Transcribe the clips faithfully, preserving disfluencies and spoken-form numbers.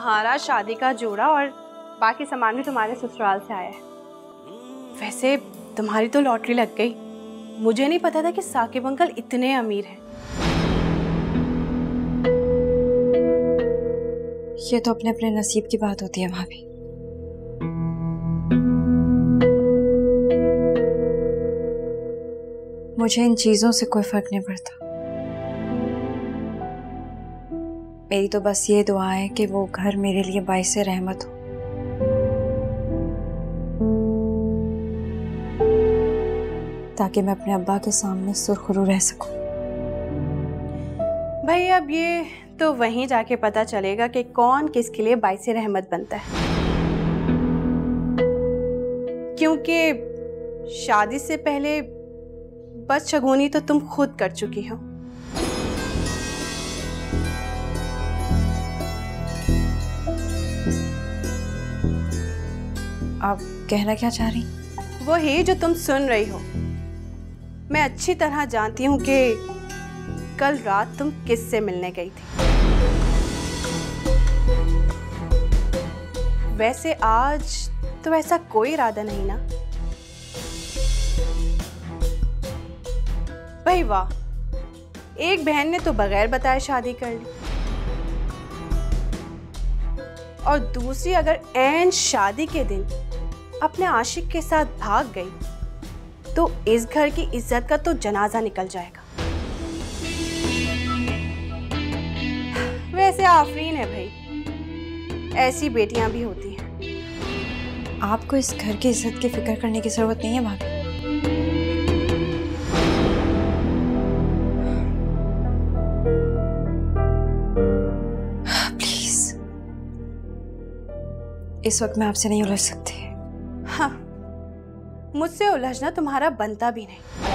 तुम्हारा शादी का जोड़ा और बाकी सामान भी तुम्हारे ससुराल से आया है। वैसे तुम्हारी तो लॉटरी लग गई। मुझे नहीं पता था कि साकिब अंकल इतने अमीर हैं। ये तो अपने अपने नसीब की बात होती है भाभी। मुझे इन चीजों से कोई फर्क नहीं पड़ता। मेरी तो बस ये दुआ है कि वो घर मेरे लिए बाइसे रहमत हो। ताकि मैं अपने अब्बा के सामने सुरखरू रह सकूं। भाई अब ये तो वहीं जाके पता चलेगा कि कौन किसके लिए बाइसे रहमत बनता है, क्योंकि शादी से पहले बदशगुनी तो तुम खुद कर चुकी हो। आप कहना क्या चाह रही? वही जो तुम सुन रही हो। मैं अच्छी तरह जानती हूँ कि कल रात तुम किससे मिलने गई थी। वैसे आज तो ऐसा कोई इरादा नहीं ना? भाई वाह, एक बहन ने तो बगैर बताए शादी कर ली और दूसरी अगर ऐन शादी के दिन अपने आशिक के साथ भाग गई तो इस घर की इज्जत का तो जनाजा निकल जाएगा। वैसे आफरीन है भाई, ऐसी बेटियां भी होती हैं। आपको इस घर की इज्जत की फिक्र करने की जरूरत नहीं है भाभी। प्लीज, इस वक्त मैं आपसे नहीं उलझ सकती। हाँ, मुझसे उलझना तुम्हारा बनता भी नहीं।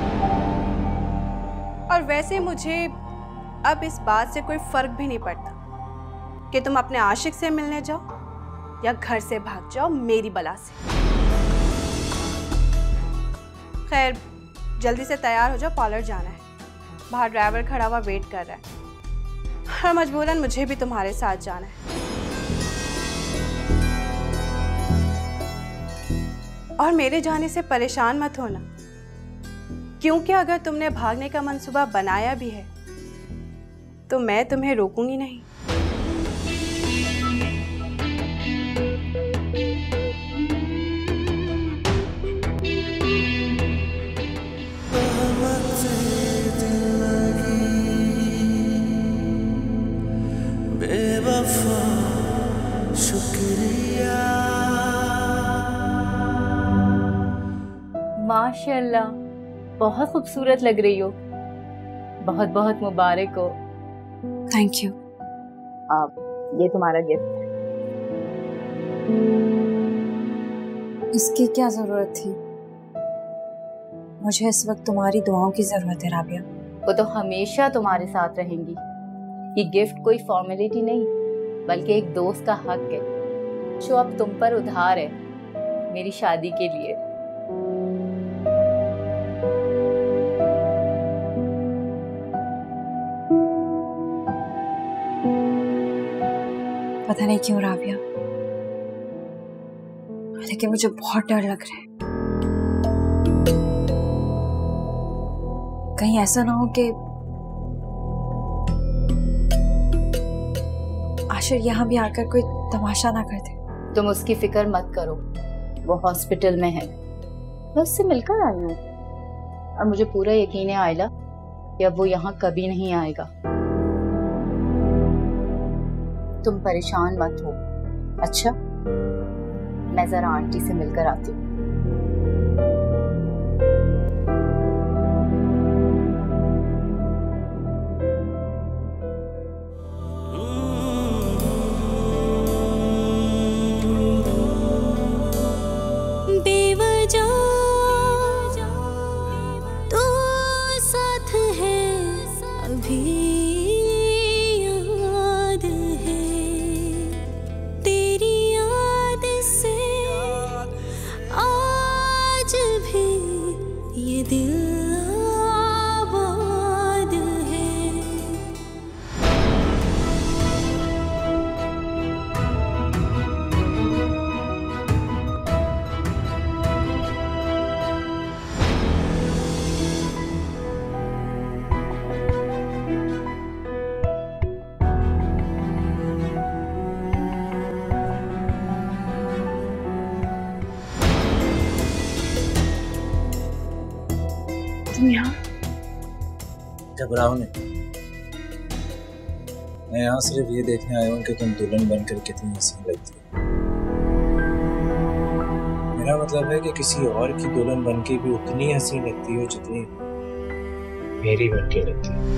और वैसे मुझे अब इस बात से कोई फर्क भी नहीं पड़ता कि तुम अपने आशिक से मिलने जाओ या घर से भाग जाओ मेरी बला से। खैर, जल्दी से तैयार हो जाओ, पार्लर जाना है। बाहर ड्राइवर खड़ा हुआ वेट कर रहा है और मजबूरन मुझे भी तुम्हारे साथ जाना है। और मेरे जाने से परेशान मत होना, क्योंकि अगर तुमने भागने का मंसूबा बनाया भी है तो मैं तुम्हें रोकूंगी नहीं। माशाल्लाह, बहुत खूबसूरत लग रही हो। बहुत बहुत मुबारक हो। Thank you. आप, ये तुम्हारा गिफ्ट है। इसकी क्या जरूरत थी? मुझे इस वक्त तुम्हारी दुआओं की जरूरत है राबिया। वो तो हमेशा तुम्हारे साथ रहेंगी। ये गिफ्ट कोई फॉर्मेलिटी नहीं, बल्कि एक दोस्त का हक है जो अब तुम पर उधार है मेरी शादी के लिए। पता नहीं क्यों राबिया, लेकिन मुझे बहुत डर लग रहा है। कहीं ऐसा ना हो कि आशिर यहाँ भी आकर कोई तमाशा ना कर दे। तुम उसकी फिक्र मत करो, वो हॉस्पिटल में है। मैं उससे मिलकर आई हूँ और मुझे पूरा यकीन है आइला कि अब वो यहाँ कभी नहीं आएगा। तुम परेशान मत हो। अच्छा, मैं जरा आंटी से मिलकर आती हूँ। आ तुम यहाँ? घबराओ नहीं, मैं यहाँ सिर्फ ये देखने आया हूँ कि तुम दुल्हन बनकर कितनी हसीन लगती हो। मेरा मतलब है कि किसी और की दुल्हन बनके भी उतनी हसीन लगती हो जितनी मेरी बनके लगती है।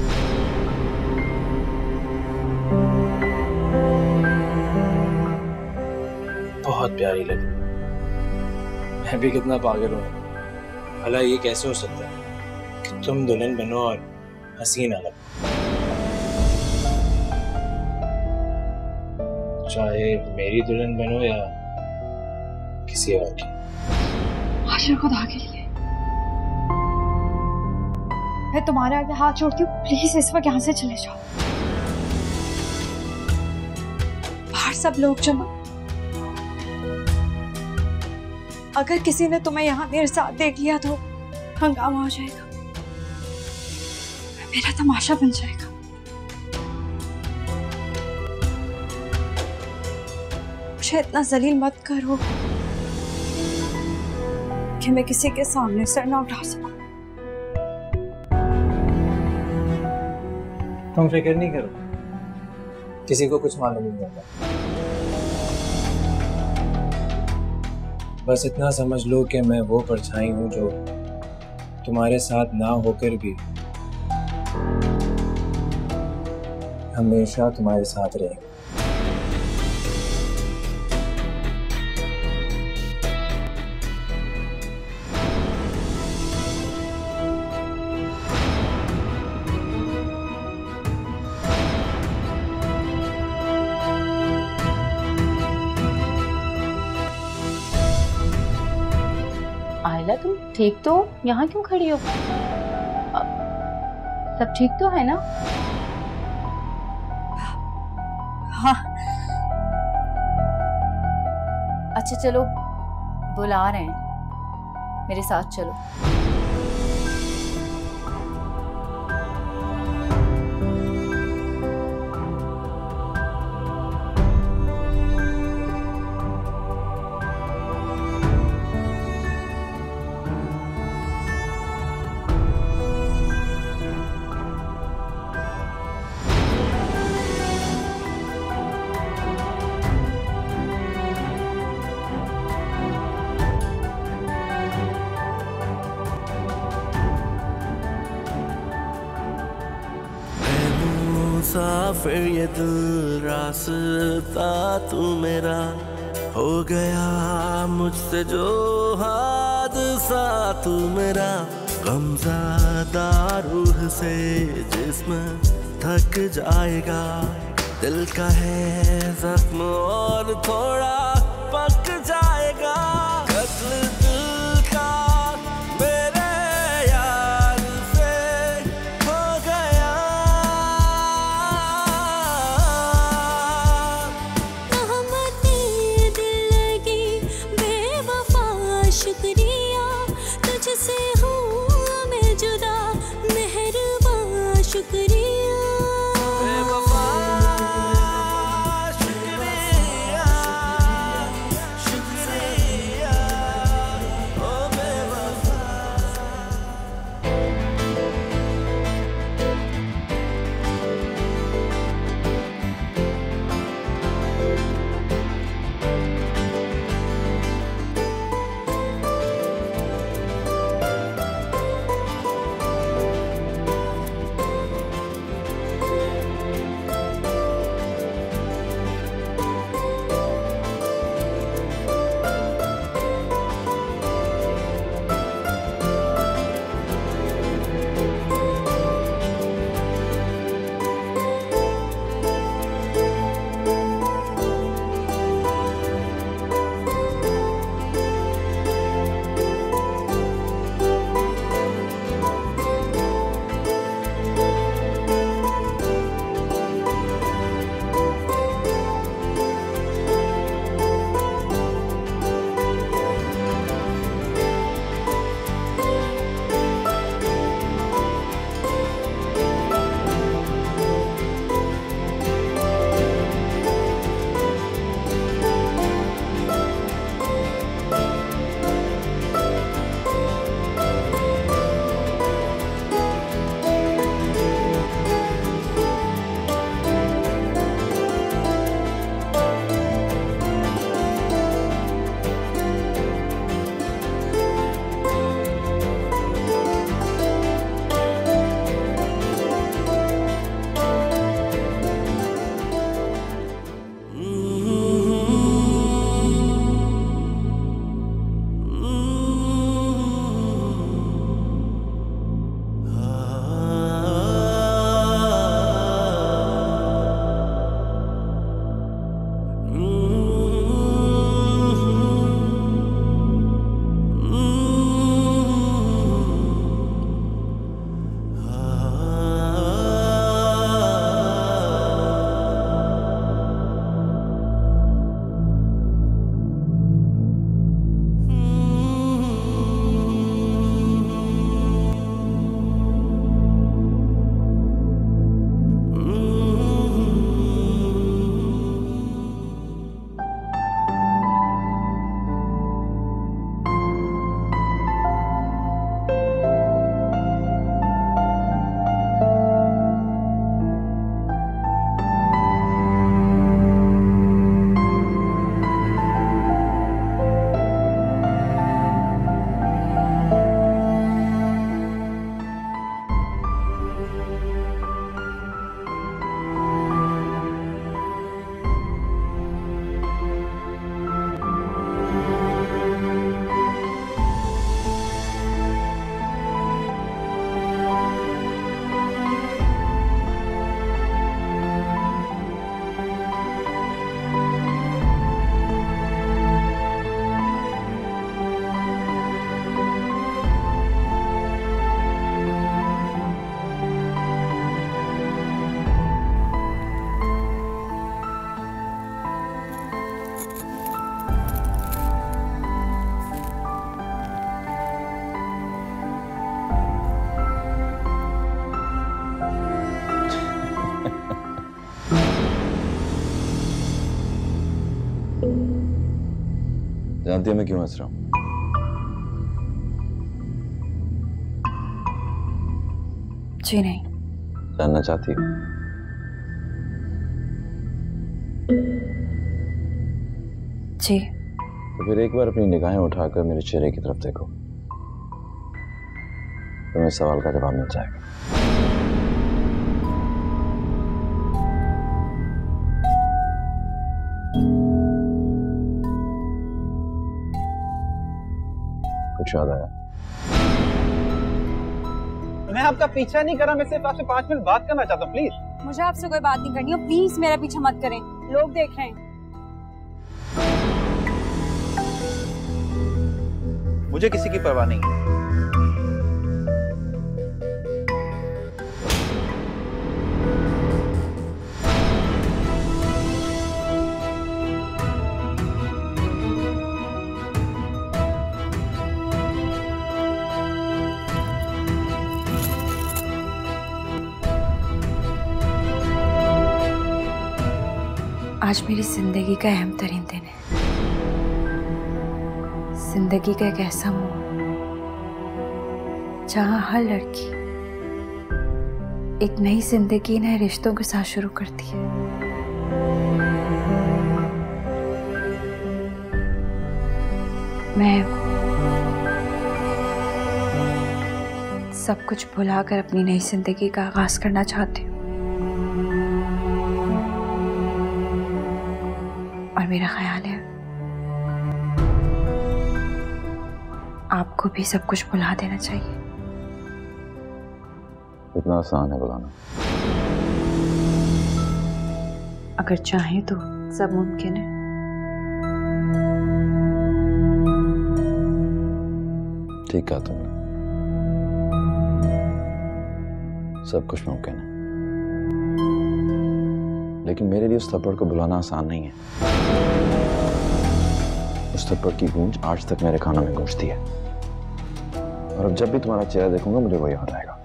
बहुत प्यारी लगी। मैं भी कितना पागल हूँ। भला ये कैसे हो सकता है कि तुम दुल्हन बनो और हसीन अलग, चाहे मेरी दुल्हन बनो या किसी और की। आशा खुदा के लिए मैं तुम्हारे आगे हाथ जोड़ती हूँ, प्लीज इस वक्त यहाँ से चले जाओ। बाहर सब लोग जमा, अगर किसी ने तुम्हें यहाँ मेरे साथ देख लिया तो हंगामा हो जाएगा, मेरा तमाशा बन जाएगा। मुझे इतना जलील मत करो कि मैं किसी के सामने सर ना उठा सकूं। तुम फिक्र नहीं करो, किसी को कुछ मालूम नहीं होता। बस इतना समझ लो कि मैं वो परछाई हूँ जो तुम्हारे साथ ना होकर भी हमेशा तुम्हारे साथ रहेगी। आइला, तुम ठीक तो? यहाँ क्यों खड़ी हो? सब ठीक तो है ना? हाँ। अच्छा चलो, बुला रहे हैं, मेरे साथ चलो। फिर ये दिल रास्ता तू मेरा हो गया, मुझसे जो हादसा तू मेरा। गमज़दा रूह से जिस्म थक जाएगा, दिल का है जख्म और थोड़ा पक जाएगा। कत्ल दिल का मेरे यार से हो गया। तहमते दिल लगी बेवफा, शुक्रिया तुझसे हूँ मैं जुदा, मेहरबान शुक्रिया। बेवफा शुक्रिया, जानती है मैं क्यों हंस रहा हूं? जी नहीं। जानना चाहती हो? जी। तो फिर एक बार अपनी निगाहें उठाकर मेरे चेहरे की तरफ देखो, तुम्हें सवाल का जवाब मिल जाएगा। कुछ याद आया? मैं आपका पीछा नहीं कर रहा, मैं सिर्फ आपसे पांच मिनट बात करना चाहता हूँ, प्लीज। मुझे आपसे कोई बात नहीं करनी है, प्लीज मेरा पीछा मत करें, लोग देख रहे हैं। मुझे किसी की परवाह नहीं है। आज मेरी जिंदगी का अहम तरीन दिन है। जिंदगी का एक ऐसा मोड़ जहां हर लड़की एक नई जिंदगी नए रिश्तों के साथ शुरू करती है। मैं सब कुछ भुलाकर अपनी नई जिंदगी का आगाज करना चाहती हूँ, और मेरा ख्याल है आपको भी सब कुछ भुला देना चाहिए। इतना आसान है बुलाना? अगर चाहें तो सब मुमकिन है। ठीक कहा तुमने, सब कुछ मुमकिन है, लेकिन मेरे लिए उस थप्पड़ को बुलाना आसान नहीं है। उस थप्पड़ की गूंज आज तक मेरे कानों में गूंजती है, और अब जब भी तुम्हारा चेहरा देखूंगा मुझे वो याद आएगा।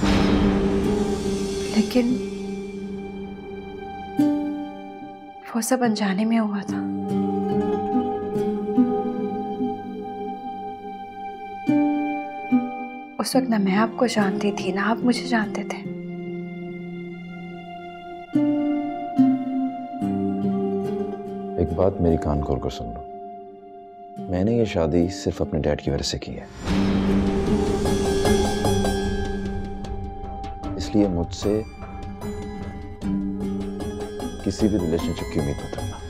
लेकिन वो सब अनजाने में हुआ था। उस वक्त ना मैं आपको जानती थी ना आप मुझे जानते थे। एक बात मेरी कान खोल कर सुन लो, मैंने ये शादी सिर्फ अपने डैड की वजह से की है, इसलिए मुझसे किसी भी रिलेशनशिप की उम्मीद मत रखना।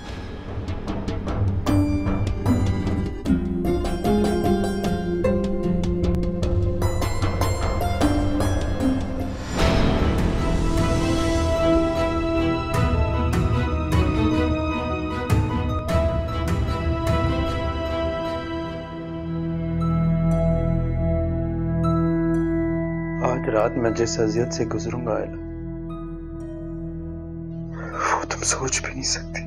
आज रात मैं जिस अजियत से गुजरूंगा आयला, वो तुम सोच भी नहीं सकती।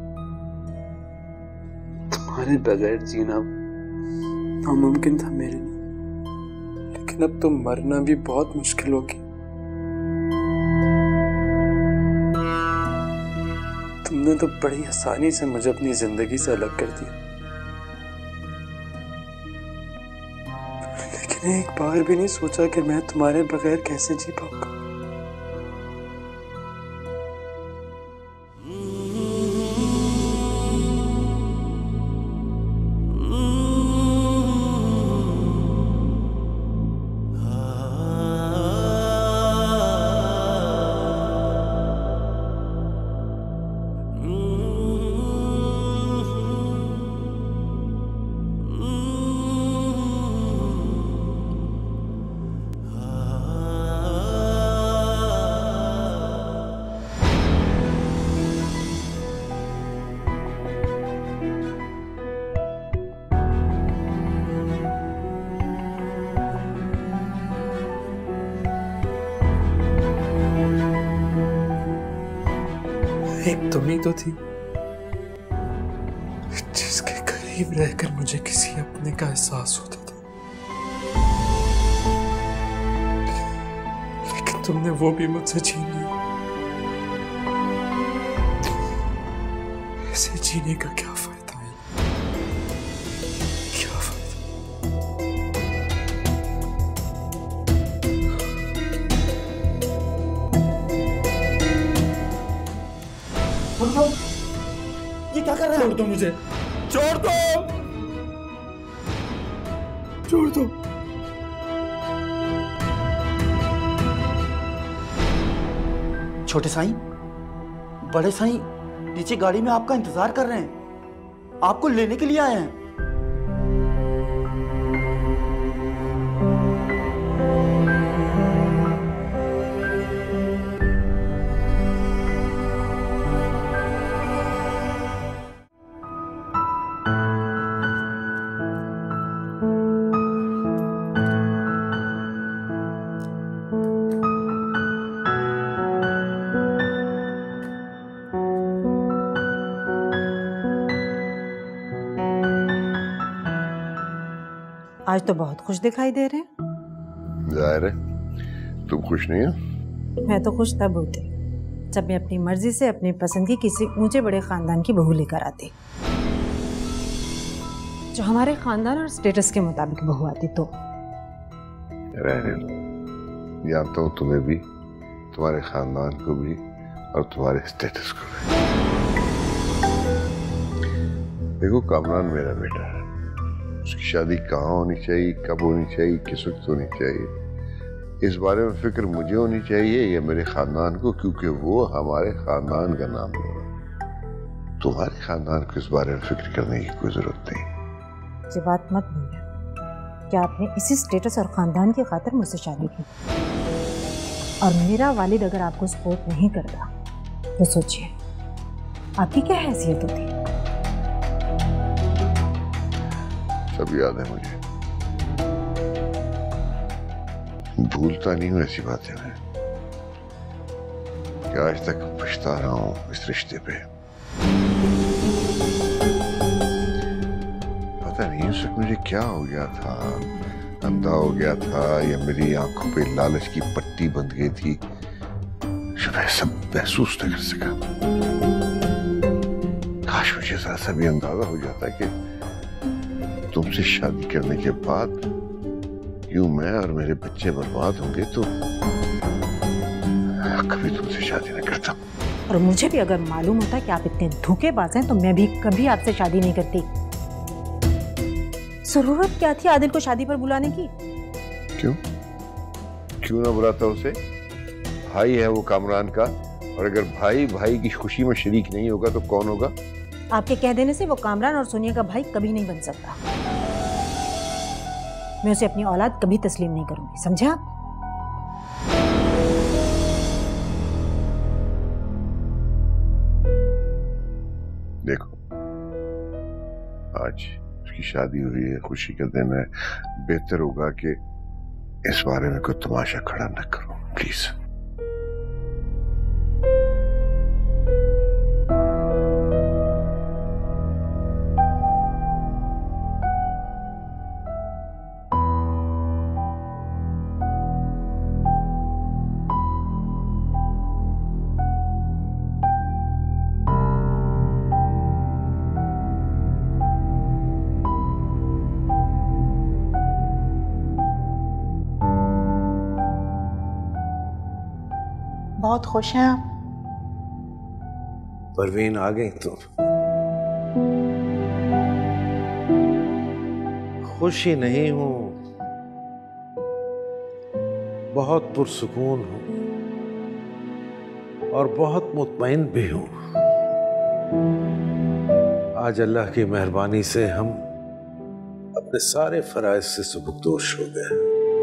तुम्हारे बगैर जीना नामुमकिन था मेरे लिए, लेकिन अब तो मरना भी बहुत मुश्किल होगी। तुमने तो बड़ी आसानी से मुझे अपनी जिंदगी से अलग कर दिया, लेकिन एक बार भी नहीं सोचा कि मैं तुम्हारे बगैर कैसे जी पाऊंगा। एक तुम ही तो थी जिसके करीब रहकर मुझे किसी अपने का एहसास होता था, लेकिन तुमने वो भी मुझसे छीन लिया। ऐसे जीने का क्या फायदा है? छोड़ दो मुझे, छोड़ दो, छोड़ दो। छोटे साईं, बड़े साईं नीचे गाड़ी में आपका इंतजार कर रहे हैं, आपको लेने के लिए आए हैं। आज तो बहुत खुश दिखाई दे रहे हैं। जाहिर है तुम खुश नहीं हो। मैं तो खुश तब होती जब मैं अपनी मर्जी से अपनी पसंद की किसी ऊंचे बड़े खानदान की बहू लेकर आती, जो हमारे खानदान और स्टेटस के मुताबिक बहू आती। तो जानता हूँ तुम्हें भी, तुम्हारे खानदान को भी और तुम्हारे स्टेटस को भी। देखो कामरान मेरा बेटा है, उसकी शादी कहाँ होनी चाहिए, कब होनी चाहिए, किस वक्त होनी चाहिए, इस बारे में फिक्र मुझे होनी चाहिए या मेरे खानदान को, क्योंकि वो हमारे खानदान का नाम ले रहा है। तुम्हारे खानदान को इस बारे में फिक्र करने की कोई जरूरत नहीं। ये बात मत भूलिए कि आपने इसी स्टेटस और खानदान की खातिर मुझसे शादी की, और मेरा वालिद अगर आपको सपोर्ट नहीं करता तो सोचिए आपकी क्या हैसियत होती। सब याद है मुझे, भूलता नहीं हूं ऐसी बातें मैं, कि आज तक पछता रहा हूं इस रिश्ते पे। पता नहीं उस वक्त मुझे क्या हो गया था, अंधा हो गया था या मेरी आंखों पे लालच की पट्टी बंध गई थी, जो मैं सब महसूस न कर सका। काश मुझे जरा सा भी अंदाजा हो जाता कि तुमसे शादी करने के बाद यूं मैं और मेरे बच्चे बर्बाद होंगे तो कभी तुमसे शादी न करता। और मुझे भी अगर मालूम होता कि आप इतने धोखेबाज हैं तो मैं भी कभी आपसे शादी नहीं करती। जरूरत क्या थी आदिल को शादी पर बुलाने की? क्यों क्यों ना बुलाता उसे? भाई है वो कामरान का, और अगर भाई भाई की खुशी में शरीक नहीं होगा तो कौन होगा? आपके कह देने से वो कामरान और सोनिया का भाई कभी नहीं बन सकता। मैं उसे अपनी औलाद कभी तस्लीम नहीं करूंगी, समझे आप? देखो आज उसकी शादी हुई है, खुशी का दिन है, बेहतर होगा कि इस बारे में कोई तमाशा खड़ा न करो प्लीज। बहुत खुश हैं आप? परवीन आ गई तुम? खुश ही नहीं हूं, बहुत पुरसुकून हूं और बहुत मुतमईन भी हूं। आज अल्लाह की मेहरबानी से हम अपने सारे फराइज से सुबुकदोश हो गए।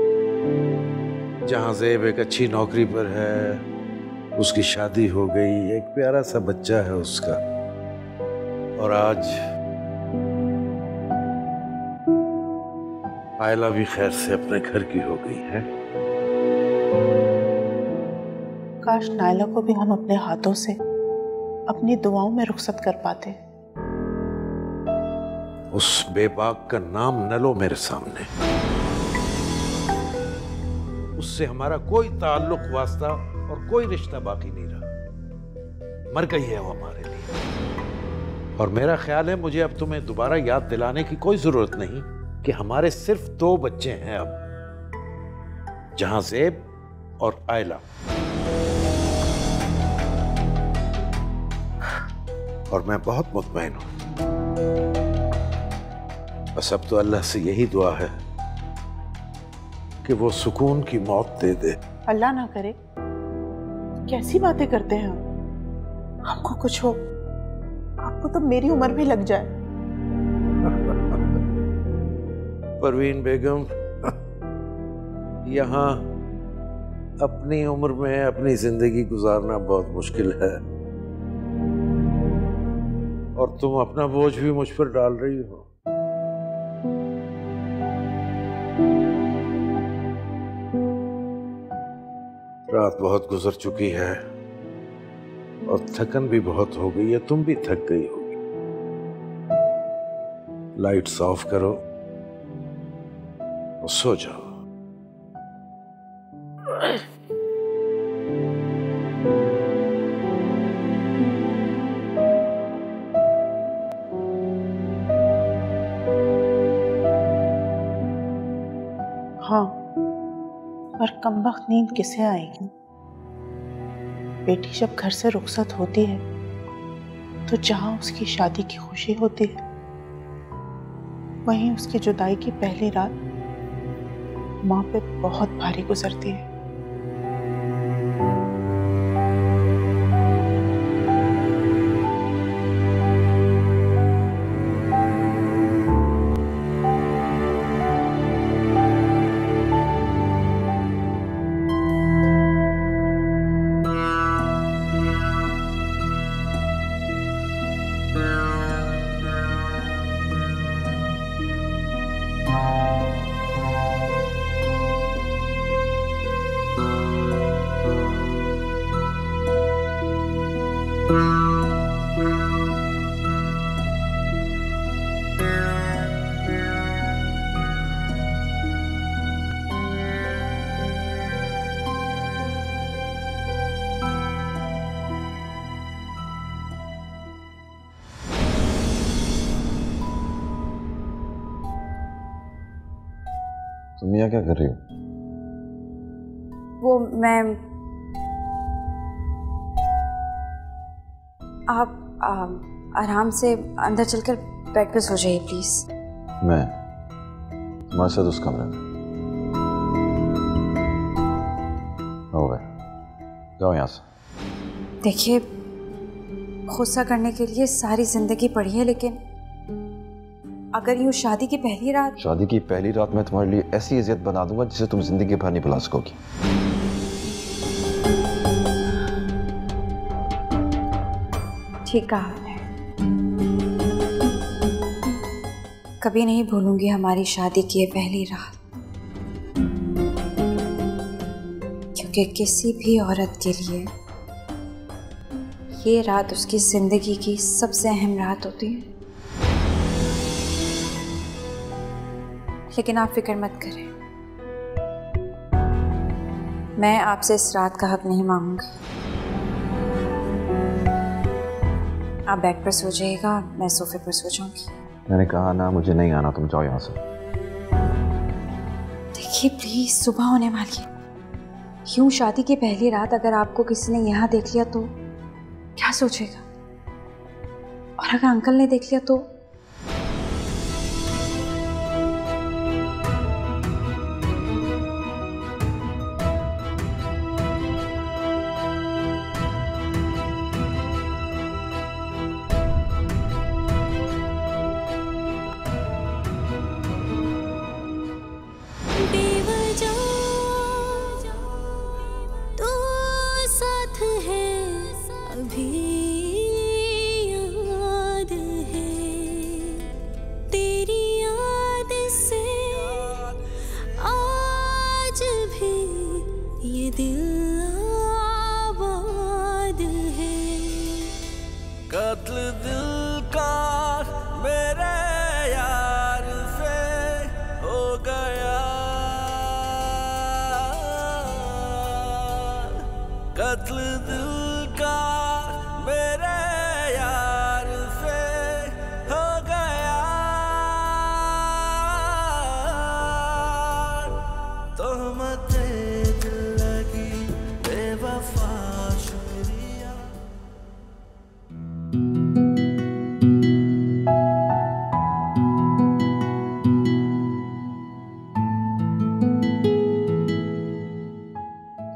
जहां ज़ेब एक अच्छी नौकरी पर है, उसकी शादी हो गई, एक प्यारा सा बच्चा है उसका, और आज आयला भी खैर से अपने घर की हो गई है। काश नायला को भी हम अपने हाथों से अपनी दुआओं में रुखसत कर पाते। उस बेबाक का नाम न लो मेरे सामने, उससे हमारा कोई ताल्लुक वास्ता और कोई रिश्ता बाकी नहीं रहा। मर गई है वो हमारे लिए। और मेरा ख्याल है मुझे अब तुम्हें दोबारा याद दिलाने की कोई जरूरत नहीं कि हमारे सिर्फ दो बच्चे हैं अब, जहां ज़ेब और आयला। और मैं बहुत मुतमईन हूं बस अब तो अल्लाह से यही दुआ है कि वो सुकून की मौत दे दे। अल्लाह ना करे। कैसी बातें करते हैं हम? हमको कुछ हो, आपको तो मेरी उम्र भी लग जाए। परवीन बेगम, यहाँ अपनी उम्र में अपनी जिंदगी गुजारना बहुत मुश्किल है और तुम अपना बोझ भी मुझ पर डाल रही हो। रात बहुत गुजर चुकी है और थकन भी बहुत हो गई है, तुम भी थक गई होगी। लाइट्स ऑफ करो और सो जाओ। हाँ, और कमबख्त नींद किसे आएगी? बेटी जब घर से रुखसत होती है तो जहां उसकी शादी की खुशी होती है, वहीं उसकी जुदाई की पहली रात माँ पे बहुत भारी गुजरती है। तुम यहाँ क्या कर रही हो? वो मैं आप आ, आराम से अंदर चलकर बेड पर सो जाइए प्लीज। मैं तुम्हारे साथ उस कमरे में। हो गया, जाओ यहाँ से। देखिए, गुस्सा करने के लिए सारी जिंदगी पड़ी है, लेकिन अगर यूँ शादी की पहली रात शादी की पहली रात मैं तुम्हारे लिए ऐसी इज्जत बना दूंगा जिसे तुम जिंदगी भर नहीं भुला सकोगी। ठीक कहा आपने। कभी नहीं भूलूंगी हमारी शादी की ये पहली रात, क्योंकि किसी भी औरत के लिए ये रात उसकी जिंदगी की सबसे अहम रात होती है। लेकिन आप फिक्र मत करें, मैं आपसे इस रात का हक नहीं मांगूंगी। आप बेड पर सो जाइएगा, मैं सोफे पर सो जाऊंगी। मैंने कहा ना, मुझे नहीं आना, तुम जाओ यहाँ से। देखिए प्लीज, सुबह होने वाली है। यूं शादी की पहली रात अगर आपको किसी ने यहाँ देख लिया तो क्या सोचेगा? और अगर अंकल ने देख लिया तो?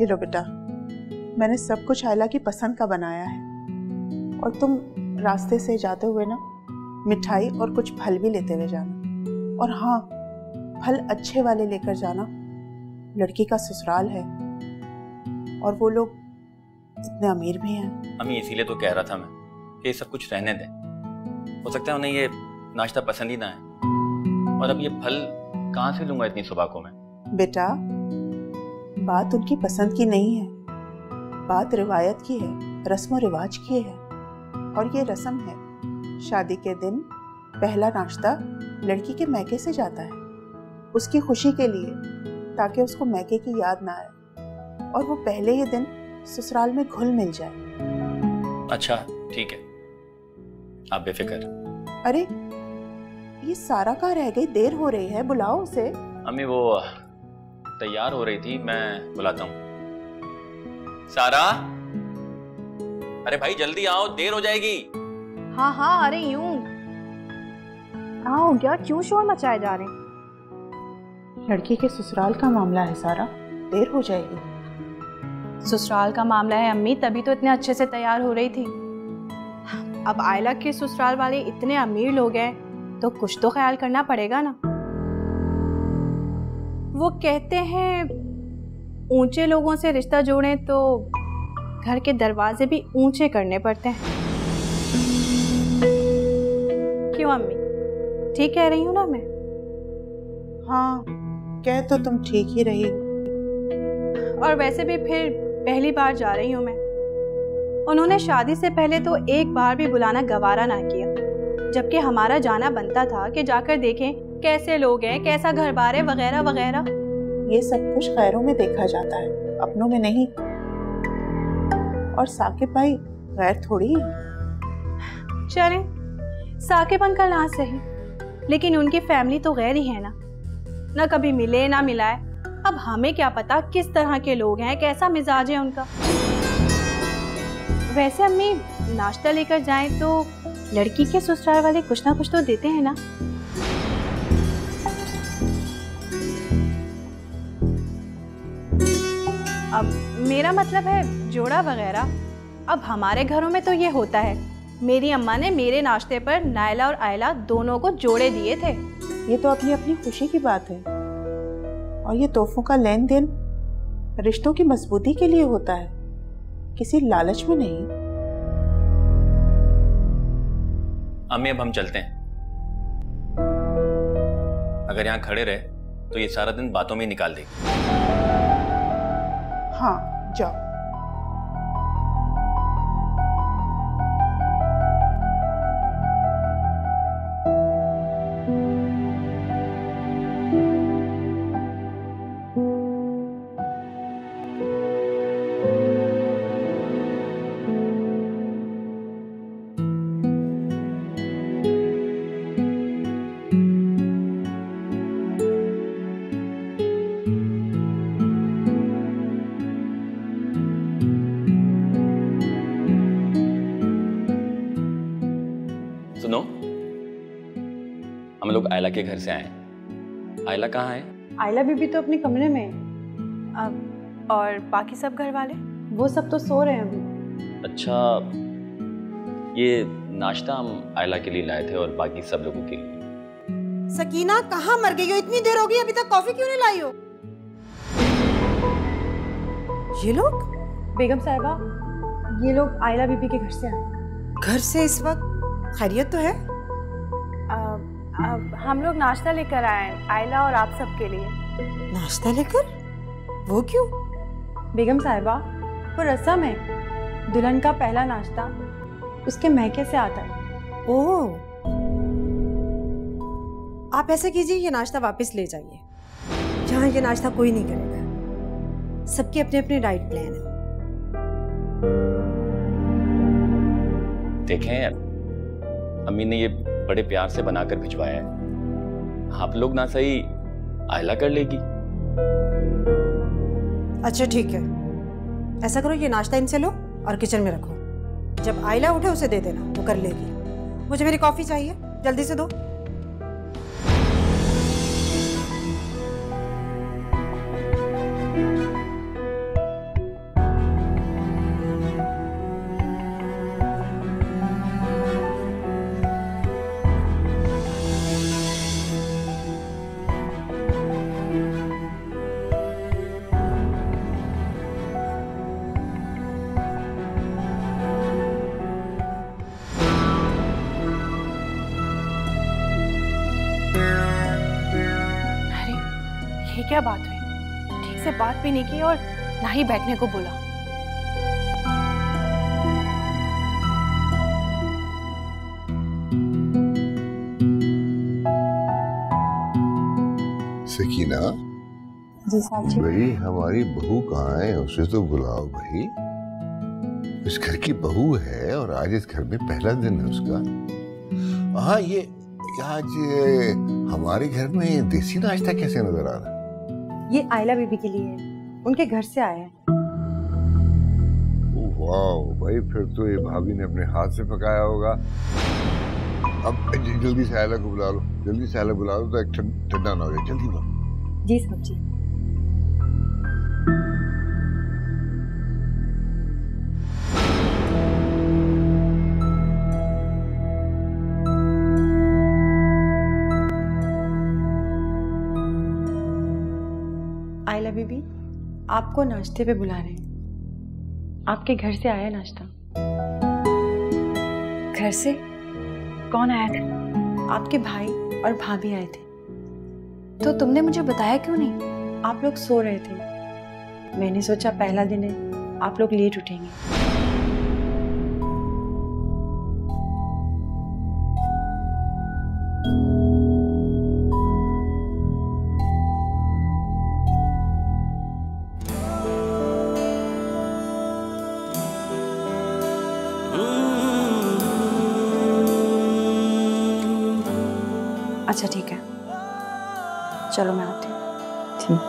लो बेटा, मैंने सब कुछ आयला की पसंद का बनाया है। और तुम रास्ते से जाते हुए ना मिठाई और कुछ फल भी लेते हुए जाना। और हाँ, फल अच्छे वाले लेकर जाना, लड़की का ससुराल है और वो लोग इतने अमीर भी हैं। अम्मी इसीलिए तो कह रहा था मैं कि ये सब कुछ रहने दें, हो सकता है उन्हें ये नाश्ता पसंद ही ना है। और अब ये फल कहाँ से लूंगा इतनी सुबह को मैं? बेटा, बात उनकी पसंद की नहीं है, बात रिवायत की है, रस्म रिवाज की है। और ये रस्म है, शादी के दिन पहला नाश्ता लड़की के मैके से जाता है उसकी खुशी के लिए, ताकि उसको मैके की याद ना आए और वो पहले ही दिन ससुराल में घुल मिल जाए। अच्छा ठीक है, आप बेफिक्र। अरे ये सारा कहाँ रह गई? देर हो रही है, बुलाओ उसे। अम्मी वो तैयार हो रही थी, मैं बुलाता हूँ। सारा, अरे भाई जल्दी आओ, देर हो जाएगी। हाँ हाँ आ रही हूँ। हाँ हो गया, क्यों शोर मचाए जा रहे हैं? लड़की के ससुराल का मामला है सारा, देर हो जाएगी। ससुराल का मामला है अम्मी, तभी तो इतने अच्छे से तैयार हो रही थी। अब आयला के ससुराल वाले इतने अमीर लोग हैं तो कुछ तो ख्याल करना पड़ेगा ना। वो कहते हैं ऊंचे लोगों से रिश्ता जोड़ें तो घर के दरवाजे भी ऊंचे करने पड़ते हैं। क्यों अम्मी, ठीक कह रही हूँ ना मैं? हाँ, कह तो तुम ठीक ही रही। और वैसे भी फिर पहली बार जा रही हूँ मैं। उन्होंने शादी से पहले तो एक बार भी बुलाना गवारा ना किया, जबकि हमारा जाना बनता था कि जाकर देखें कैसे लोग हैं, कैसा घर बार है, वगैरह वगैरह। ये सब कुछ खैरों में देखा जाता है, अपनों में नहीं। और साकिब भाई गैर थोड़ी है। चलें, साकिब अंकल ना सही, लेकिन उनकी फैमिली तो गैर ही है ना, ना कभी मिले ना मिलाए। अब हमें क्या पता किस तरह के लोग हैं, कैसा मिजाज है उनका। वैसे अम्मी नाश्ता लेकर जाएं तो लड़की के ससुराल वाले कुछ ना कुछ तो देते हैं ना? अब मेरा मतलब है जोड़ा वगैरह। अब हमारे घरों में तो ये होता है, मेरी अम्मा ने मेरे नाश्ते पर नायला और आयला दोनों को जोड़े दिए थे। ये तो अपनी अपनी खुशी की बात है, और ये तोहफों का लेन देन रिश्तों की मजबूती के लिए होता है, किसी लालच में नहीं। अम्मी अब हम चलते हैं, अगर यहाँ खड़े रहे तो ये सारा दिन बातों में ही निकाल देगी। हाँ जाओ। सुनो, हम लोग आयला के घर से आए। आयला कहाँ है? आयला बीबी तो अपने कमरे में है। अब और बाकी सब घर वाले वो सब तो सो रहे हैं अभी। अच्छा, ये नाश्ता हम आयला के लिए लाए थे और बाकी सब लोगों के लिए। सकीना कहाँ मर गई हो? इतनी देर हो गई, अभी तक कॉफी क्यों नहीं लाई हो? ये लोग? बेगम साहिबा, ये लोग आयला बीबी के घर से आए। घर से इस वक्त? खैरियत तो है? अब, अब हम लोग नाश्ता लेकर आए हैं आयला और आप सब के लिए। नाश्ता लेकर? वो क्यों? बेगम साहिबा, वो रस्म है, दुल्हन का पहला नाश्ता उसके मैके से आता है। ओह, आप ऐसा कीजिए, ये नाश्ता वापस ले जाइए। यहाँ ये नाश्ता कोई नहीं करेगा, सबके अपने अपने डाइट प्लान है। देखें, अम्मी ने ये बड़े प्यार से बनाकर भिजवाया है, आप लोग ना सही आयला कर लेगी। अच्छा ठीक है, ऐसा करो, ये नाश्ता इनसे लो और किचन में रखो। जब आयला उठे उसे दे देना, वो कर लेगी। मुझे मेरी कॉफी चाहिए, जल्दी से दो। ये क्या बात हुई? ठीक से बात भी नहीं की और ना ही बैठने को बोला। सकीना जी साहब जी। भाई हमारी बहू कहाँ है? उसे तो बुलाओ भाई। इस घर की बहू है और आज इस घर में पहला दिन है उसका। हाँ, ये आज हमारे घर में देसी नाश्ता कैसे नजर आ रहा है? ये आयला बीबी के लिए है, उनके घर से आया है। वाह भाई, फिर तो ये भाभी ने अपने हाथ से पकाया होगा। अब जल्दी से आयला को बुला लो, जल्दी से आयला बुला लो तो एक ठंडा ना हो जाए। जल्दी बुलाओ। जी साहब जी। आयला बीबी आपको नाश्ते पे बुला रहे हैं। आपके घर से आया नाश्ता। घर से? कौन आया था? आपके भाई और भाभी आए थे। तो तुमने मुझे बताया क्यों नहीं? आप लोग सो रहे थे। मैंने सोचा पहला दिन है, आप लोग लेट उठेंगे। अच्छा ठीक है, चलो मैं आती हूँ। ठीक।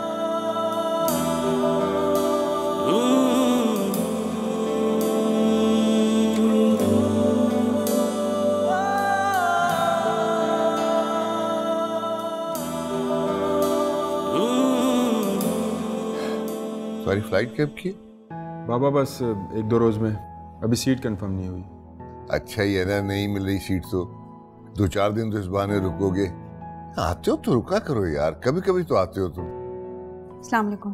तुम्हारी फ्लाइट कब की? बाबा बस एक दो रोज में, अभी सीट कंफर्म नहीं हुई। अच्छा ही है ना, नहीं मिल रही सीट तो दो चार दिन तो इस बहाने रुकोगे। आते हो तो रुका करो यार, कभी कभी तो आते हो तुम। अस्सलाम वालेकुम।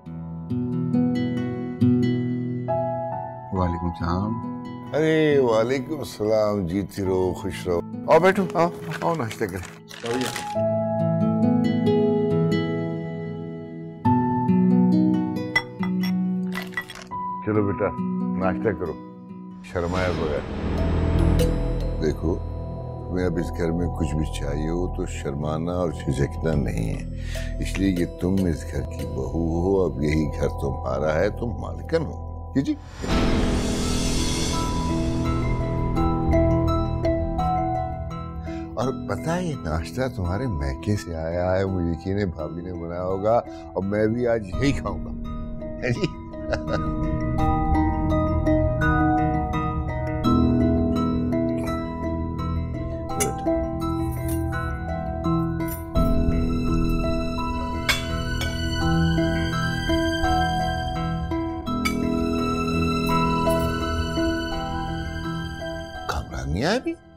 वालेकुम सलाम। अरे वालेकुम सलाम, जीती रहो, खुश रहो। आओ बैठो, आओ आओ नाश्ता करें। चलो बेटा नाश्ता करो, शर्माया बगैर। देखो तुम्हें अब इस घर में कुछ भी चाहिए हो तो शर्माना और झिझकना नहीं है, इसलिए कि तुम इस घर की बहू हो। अब यही घर तुम्हारा है, तुम मालिकन हो। जी जी। और पता है ये नाश्ता तुम्हारे मैके से आया है, मुझे यकीन है भाभी ने बनाया होगा और मैं भी आज यही खाऊंगा। है जी। नहीं आया अभी?